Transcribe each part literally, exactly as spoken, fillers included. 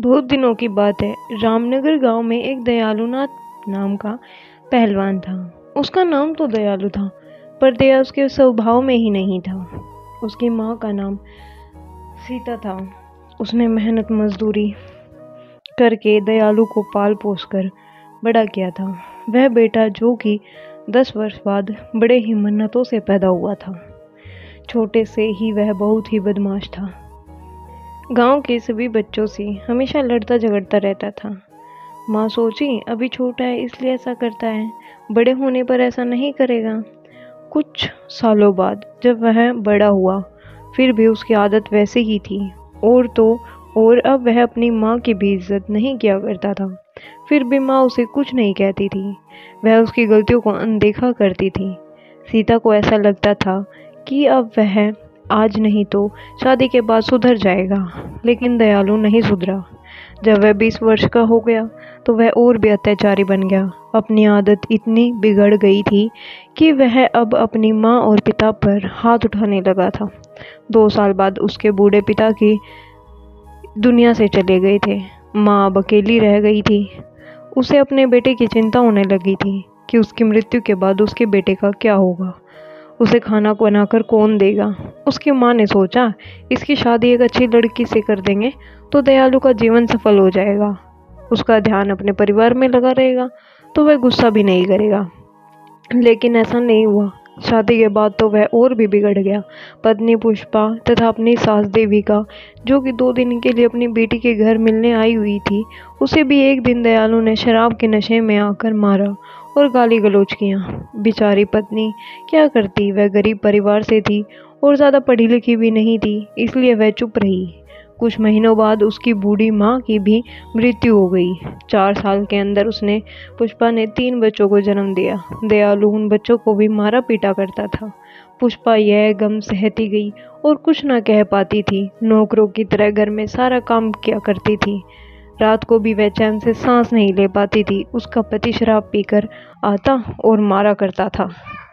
बहुत दिनों की बात है। रामनगर गांव में एक दयालुनाथ नाम का पहलवान था। उसका नाम तो दयालु था, पर दया उसके स्वभाव में ही नहीं था। उसकी माँ का नाम सीता था। उसने मेहनत मजदूरी करके दयालु को पाल पोस कर बड़ा किया था। वह बेटा जो कि दस वर्ष बाद बड़े ही मन्नतों से पैदा हुआ था। छोटे से ही वह बहुत ही बदमाश था। गांव के सभी बच्चों से हमेशा लड़ता झगड़ता रहता था। माँ सोची, अभी छोटा है इसलिए ऐसा करता है, बड़े होने पर ऐसा नहीं करेगा। कुछ सालों बाद जब वह बड़ा हुआ, फिर भी उसकी आदत वैसे ही थी। और तो और अब वह अपनी माँ की भी इज्जत नहीं किया करता था। फिर भी माँ उसे कुछ नहीं कहती थी। वह उसकी गलतियों को अनदेखा करती थी। सीता को ऐसा लगता था कि अब वह आज नहीं तो शादी के बाद सुधर जाएगा, लेकिन दयालु नहीं सुधरा। जब वह बीस वर्ष का हो गया तो वह और भी अत्याचारी बन गया। अपनी आदत इतनी बिगड़ गई थी कि वह अब अपनी माँ और पिता पर हाथ उठाने लगा था। दो साल बाद उसके बूढ़े पिता की दुनिया से चले गए थे। माँ अब अकेली रह गई थी। उसे अपने बेटे की चिंता होने लगी थी कि उसकी मृत्यु के बाद उसके बेटे का क्या होगा। उसे खाना बनाकर कौन देगा। उसकी माँ ने सोचा, इसकी शादी एक अच्छी लड़की से कर देंगे तो दयालु का जीवन सफल हो जाएगा। उसका ध्यान अपने परिवार में लगा रहेगा तो वह गुस्सा भी नहीं करेगा। लेकिन ऐसा नहीं हुआ। शादी के बाद तो वह और भी बिगड़ गया। पत्नी पुष्पा तथा अपनी सास देविका, जो कि दो दिन के लिए अपनी बेटी के घर मिलने आई हुई थी, उसे भी एक दिन दयालु ने शराब के नशे में आकर मारा और गाली गलौज किया। बेचारी पत्नी क्या करती, वह गरीब परिवार से थी और ज़्यादा पढ़ी लिखी भी नहीं थी, इसलिए वह चुप रही। कुछ महीनों बाद उसकी बूढ़ी माँ की भी मृत्यु हो गई। चार साल के अंदर उसने पुष्पा ने तीन बच्चों को जन्म दिया। दयालु उन बच्चों को भी मारा पीटा करता था। पुष्पा यह गम सहती गई और कुछ ना कह पाती थी। नौकरों की तरह घर में सारा काम किया करती थी। रात को भी वह चैन से सांस नहीं ले पाती थी। उसका पति शराब पीकर आता और मारा करता था।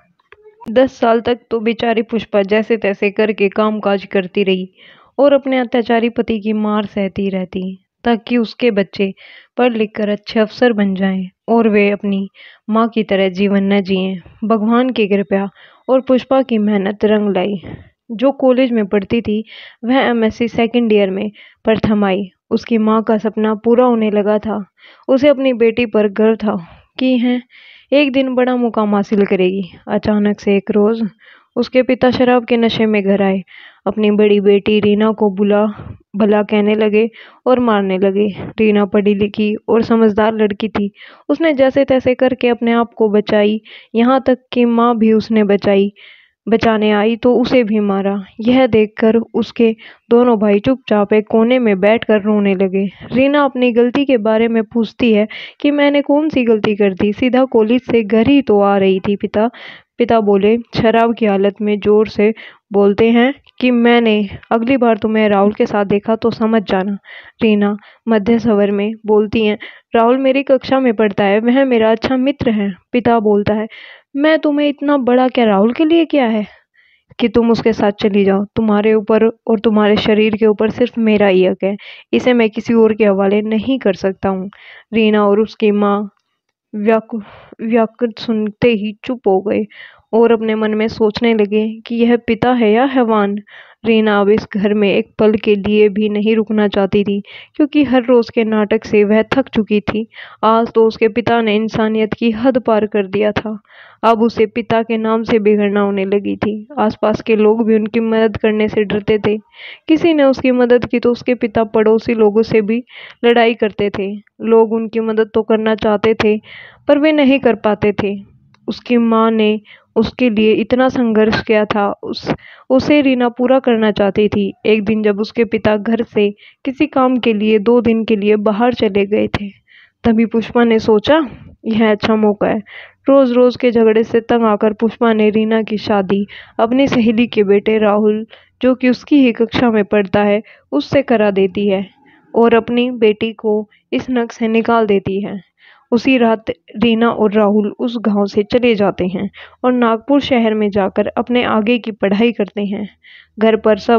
दस साल तक तो बेचारी पुष्पा जैसे तैसे करके काम काज करती रही और अपने अत्याचारी पति की मार सहती रहती, ताकि उसके बच्चे पढ़ लिख कर अच्छे अफसर बन जाएं और वे अपनी माँ की तरह जीवन न जिएं। भगवान की कृपा और पुष्पा की मेहनत रंग लाई। जो कॉलेज में पढ़ती थी वह एमएससी सेकंड ईयर में प्रथम आई। उसकी माँ का सपना पूरा होने लगा था। उसे अपनी बेटी पर गर्व था कि है एक दिन बड़ा मुकाम हासिल करेगी। अचानक से एक रोज उसके पिता शराब के नशे में घर आए। अपनी बड़ी बेटी रीना को बुला भला कहने लगे और मारने लगे। रीना पढ़ी लिखी और समझदार लड़की थी। उसने जैसे तैसे करके अपने आप को बचाई, यहाँ तक कि माँ भी उसने बचाई बचाने आई तो उसे भी मारा। यह देखकर उसके दोनों भाई चुपचाप एक कोने में बैठकर रोने लगे। रीना अपनी गलती के बारे में पूछती है कि मैंने कौन सी गलती कर दी, सीधा कॉलेज से घर ही तो आ रही थी। पिता पिता बोले, शराब की हालत में जोर से बोलते हैं कि मैंने अगली बार तुम्हें राहुल के साथ देखा तो समझ जाना। रीना मध्य स्वर में बोलती हैं, राहुल मेरी कक्षा में पढ़ता है, वह मेरा अच्छा मित्र है। पिता बोलता है, मैं तुम्हें इतना बड़ा क्या राहुल के लिए क्या है कि तुम उसके साथ चली जाओ। तुम्हारे ऊपर और तुम्हारे शरीर के ऊपर सिर्फ मेरा ही हक है, इसे मैं किसी और के हवाले नहीं कर सकता हूँ। रीना और उसकी माँ व्याकुल व्याकुल सुनते ही चुप हो गए और अपने मन में सोचने लगे कि यह पिता है या हैवान। रीना अब इस घर में एक पल के लिए भी नहीं रुकना चाहती थी, क्योंकि हर रोज के नाटक से वह थक चुकी थी। आज तो उसके पिता ने इंसानियत की हद पार कर दिया था। अब उसे पिता के नाम से बिगड़ना होने लगी थी। आसपास के लोग भी उनकी मदद करने से डरते थे। किसी ने उसकी मदद की तो उसके पिता पड़ोसी लोगों से भी लड़ाई करते थे। लोग उनकी मदद तो करना चाहते थे, पर वे नहीं कर पाते थे। उसकी माँ ने उसके लिए इतना संघर्ष किया था, उस उसे रीना पूरा करना चाहती थी। एक दिन जब उसके पिता घर से किसी काम के लिए दो दिन के लिए बाहर चले गए थे, तभी पुष्पा ने सोचा, यह अच्छा मौका है। रोज रोज के झगड़े से तंग आकर पुष्पा ने रीना की शादी अपनी सहेली के बेटे राहुल, जो कि उसकी ही कक्षा में पढ़ता है, उससे करा देती है और अपनी बेटी को इस नग से निकाल देती है। उसी रात रीना और राहुल उस गांव से चले जाते हैं और नागपुर शहर में जाकर अपने आगे की पढ़ाई करते हैं। घर पर सब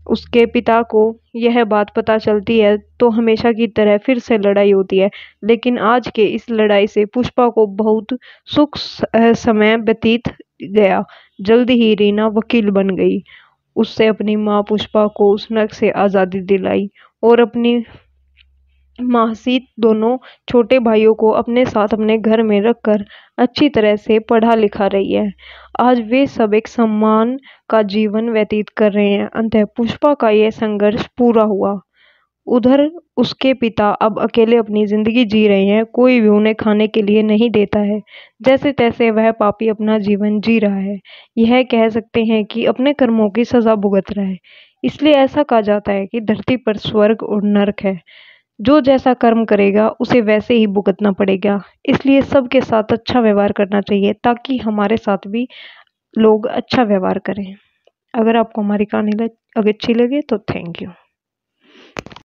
उसके पिता को यह बात पता चलती है तो हमेशा की तरह फिर से लड़ाई होती है। लेकिन आज के इस लड़ाई से पुष्पा को बहुत सुख स- अ, समय व्यतीत गया। जल्द ही रीना वकील बन गई। उससे अपनी माँ पुष्पा को उस नर्क से आज़ादी दिलाई और अपनी माहसीत दोनों छोटे भाइयों को अपने साथ अपने घर में रखकर अच्छी तरह से पढ़ा लिखा रही है। आज वे सब एक सम्मान का जीवन व्यतीत कर रहे हैं। अंततः पुष्पा का यह संघर्ष पूरा हुआ। उधर उसके पिता अब अकेले अपनी जिंदगी जी रहे हैं। कोई भी उन्हें खाने के लिए नहीं देता है। जैसे तैसे वह पापी अपना जीवन जी रहा है। यह कह सकते हैं कि अपने कर्मों की सजा भुगत रहा है। इसलिए ऐसा कहा जाता है कि धरती पर स्वर्ग और नरक है। जो जैसा कर्म करेगा उसे वैसे ही भुगतना पड़ेगा। इसलिए सबके साथ अच्छा व्यवहार करना चाहिए ताकि हमारे साथ भी लोग अच्छा व्यवहार करें। अगर आपको हमारी कहानी लग- अगर अच्छी लगे तो थैंक यू।